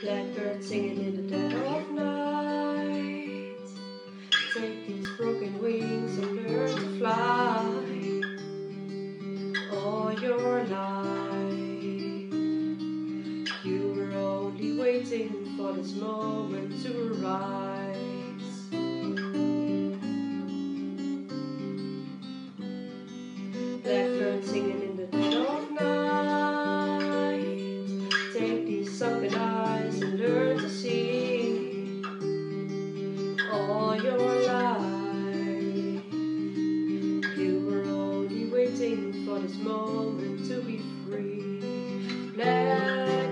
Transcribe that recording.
Blackbird singing in the dead of night. Take these broken wings and learn to fly all your life. You were only waiting for this moment to arise. Blackbird singing in the dead of night. Take these sunken eyes and learn to see all your life. You were only waiting for this moment to be free.